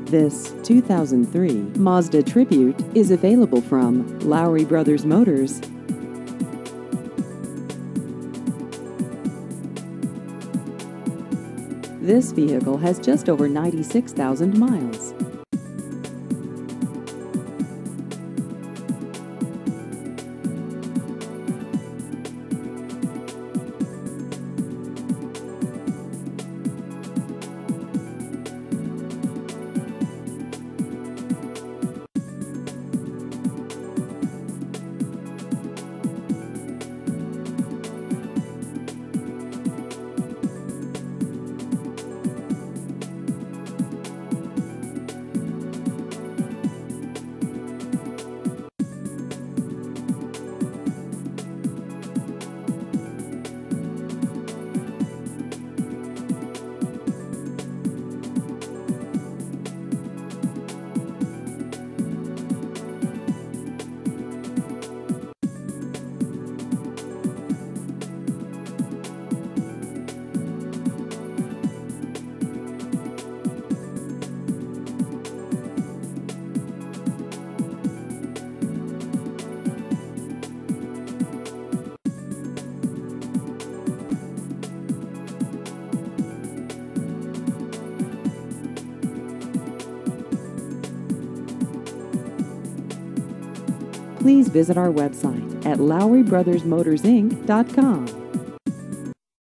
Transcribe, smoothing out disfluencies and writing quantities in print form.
This 2003 Mazda Tribute is available from Lowry Brothers Motors. This vehicle has just over 96,000 miles. Please visit our website at LowryBrothersMotorsInc.com.